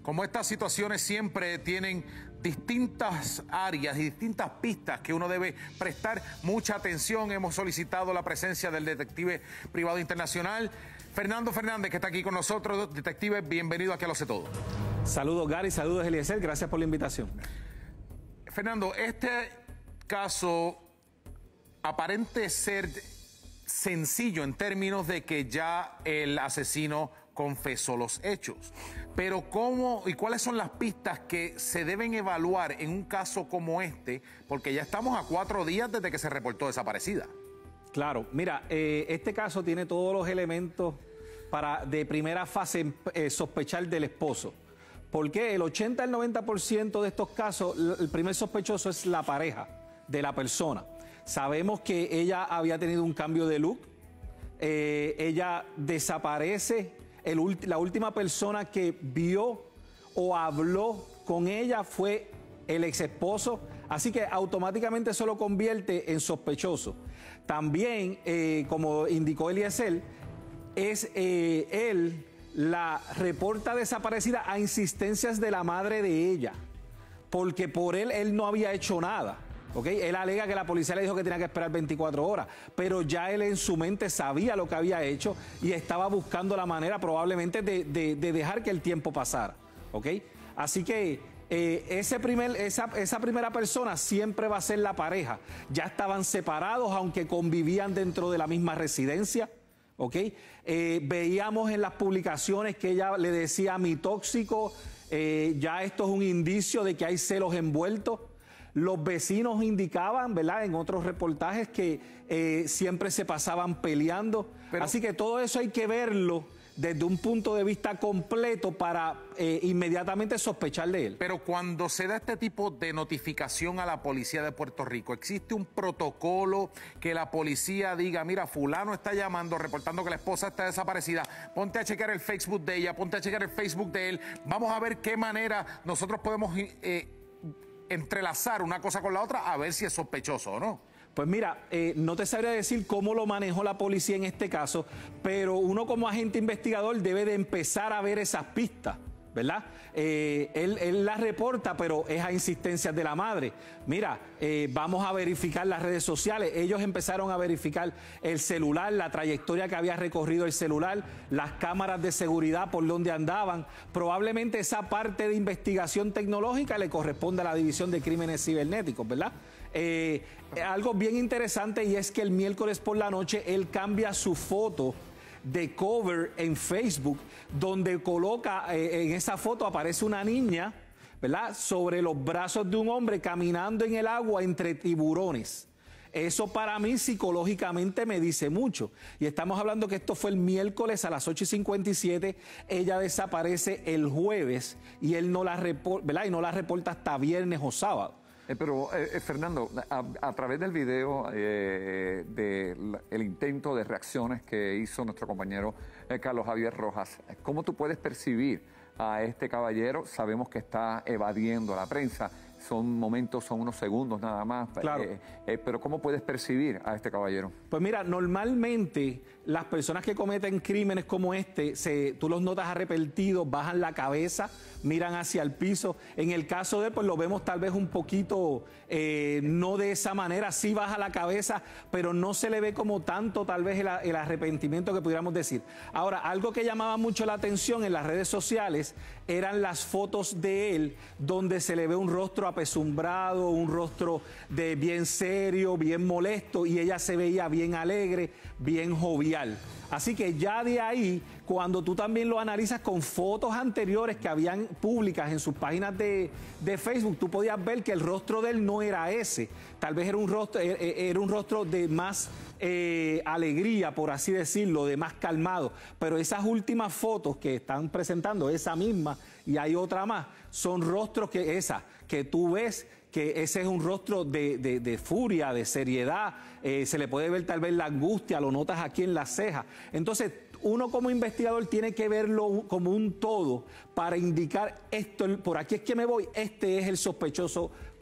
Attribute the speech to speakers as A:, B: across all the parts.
A: Como estas situaciones siempre tienen distintas áreas y distintas pistas que uno debe prestar mucha atención, hemos solicitado la presencia del detective privado internacional, Fernando Fernández, que está aquí con nosotros. Detective, bienvenido aquí a Lo Sé Todo.
B: Saludos, Gary, saludos, Eliezer, gracias por la invitación.
A: Fernando, este caso aparente ser sencillo en términos de que ya el asesino confesó los hechos, pero ¿cómo y cuáles son las pistas que se deben evaluar en un caso como este? Porque ya estamos a 4 días desde que se reportó desaparecida.
B: Claro, mira, este caso tiene todos los elementos para de primera fase sospechar del esposo. Porque el 80 al 90% de estos casos, el primer sospechoso es la pareja de la persona. Sabemos que ella había tenido un cambio de look, ella desaparece. La última persona que vio o habló con ella fue el ex esposo, así que automáticamente eso lo convierte en sospechoso. También, como indicó Eliezer, él la reporta desaparecida a insistencias de la madre de ella, porque por él no había hecho nada. ¿Okay? Él alega que la policía le dijo que tenía que esperar 24 horas, pero ya él en su mente sabía lo que había hecho y estaba buscando la manera probablemente de dejar que el tiempo pasara. ¿Okay? Así que esa primera persona siempre va a ser la pareja. Ya estaban separados, aunque convivían dentro de la misma residencia. ¿Okay? Veíamos en las publicaciones que ella le decía mi tóxico, ya esto es un indicio de que hay celos envueltos. Los vecinos indicaban, ¿verdad?, en otros reportajes que siempre se pasaban peleando. Así que todo eso hay que verlo desde un punto de vista completo para inmediatamente sospechar de él.
A: Pero cuando se da este tipo de notificación a la policía de Puerto Rico, ¿existe un protocolo que la policía diga, mira, fulano está llamando, reportando que la esposa está desaparecida, ponte a checar el Facebook de ella, ponte a checar el Facebook de él, vamos a ver qué manera nosotros podemos entrelazar una cosa con la otra a ver si es sospechoso o no?
B: Pues mira, no te sabría decir cómo lo manejó la policía en este caso, pero uno como agente investigador debe de empezar a ver esas pistas, ¿verdad? Él la reporta, pero es a insistencias de la madre. Mira, vamos a verificar las redes sociales. Ellos empezaron a verificar el celular, la trayectoria que había recorrido el celular, las cámaras de seguridad por donde andaban. Probablemente esa parte de investigación tecnológica le corresponde a la División de Crímenes Cibernéticos, ¿verdad? Algo bien interesante, y es que el miércoles por la noche él cambia su foto de cover en Facebook, donde coloca, en esa foto aparece una niña, ¿verdad?, sobre los brazos de un hombre caminando en el agua entre tiburones. Eso para mí psicológicamente me dice mucho. Y estamos hablando que esto fue el miércoles a las 8:57, ella desaparece el jueves y él no la reporta, ¿verdad?, y no la reporta hasta viernes o sábado.
C: Pero, Fernando, a través del video del intento de reacciones que hizo nuestro compañero Carlos Javier Rojas, ¿cómo tú puedes percibir a este caballero? Sabemos que está evadiendo a la prensa. Son momentos, son unos segundos nada más.
B: Claro.
C: Pero ¿cómo puedes percibir a este caballero?
B: Pues mira, normalmente las personas que cometen crímenes como este, tú los notas arrepentidos, bajan la cabeza, miran hacia el piso. En el caso de él, pues lo vemos tal vez un poquito, no de esa manera, sí baja la cabeza, pero no se le ve como tanto tal vez el arrepentimiento que pudiéramos decir. Ahora, algo que llamaba mucho la atención en las redes sociales eran las fotos de él, donde se le ve un rostro apesumbrado, un rostro de bien serio, bien molesto, y ella se veía bien alegre, bien jovial. Así que ya de ahí, cuando tú también lo analizas con fotos anteriores que habían públicas en sus páginas de Facebook, tú podías ver que el rostro de él no era ese. Tal vez era un rostro de más alegría, por así decirlo, de más calmado. Pero esas últimas fotos que están presentando, esa misma y hay otra más, son rostros que tú ves que ese es un rostro de furia, de seriedad, se le puede ver tal vez la angustia, lo notas aquí en las cejas. Entonces, uno como investigador tiene que verlo como un todo para indicar esto, por aquí es que me voy, este es el sospechoso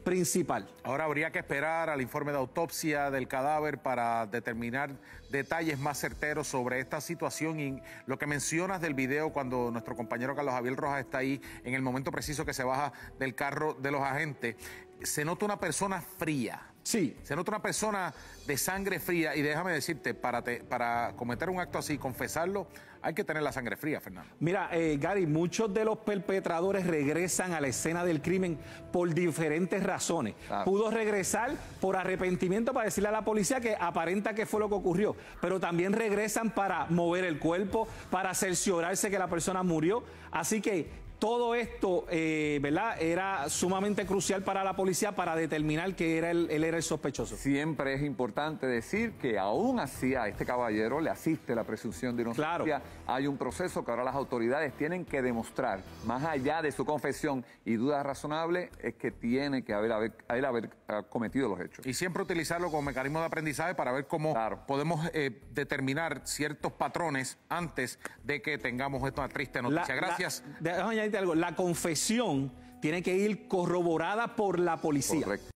B: principal.
A: Ahora habría que esperar al informe de autopsia del cadáver para determinar detalles más certeros sobre esta situación y lo que mencionas del video cuando nuestro compañero Carlos Javier Rojas está ahí en el momento preciso que se baja del carro de los agentes. Se nota una persona fría.
B: Sí.
A: Se nota una persona de sangre fría y déjame decirte, para cometer un acto así, confesarlo, hay que tener la sangre fría, Fernando.
B: Mira, Gary, muchos de los perpetradores regresan a la escena del crimen por diferentes razones.
C: Claro.
B: Pudo regresar por arrepentimiento para decirle a la policía que aparenta que fue lo que ocurrió, pero también regresan para mover el cuerpo, para cerciorarse que la persona murió. Así que todo esto, ¿verdad?, era sumamente crucial para la policía para determinar que él era el sospechoso.
C: Siempre es importante decir que aún así a este caballero le asiste la presunción de inocencia.
B: Claro.
C: Hay un proceso que ahora las autoridades tienen que demostrar, más allá de su confesión y duda razonable, es que tiene que haber cometido los hechos.
A: Y siempre utilizarlo como mecanismo de aprendizaje para ver cómo podemos determinar ciertos patrones antes de que tengamos esta triste noticia. Gracias.
B: Déjame añadirte algo. La confesión tiene que ir corroborada por la policía.
C: Correcto.